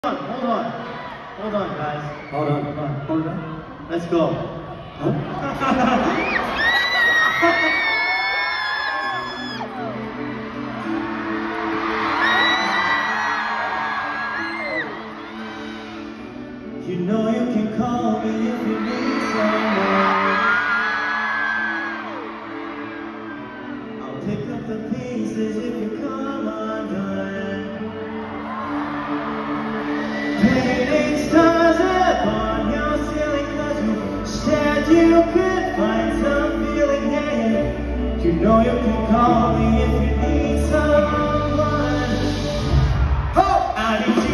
Hold on, guys. Hold on. Let's go. Huh? You know you can call me if you need someone. I'll pick up the pieces if you come undone. Painting stars upon your ceiling 'cause you said you could find some feeling. Yeah. You know you can call me if you need someone. Oh, I need you.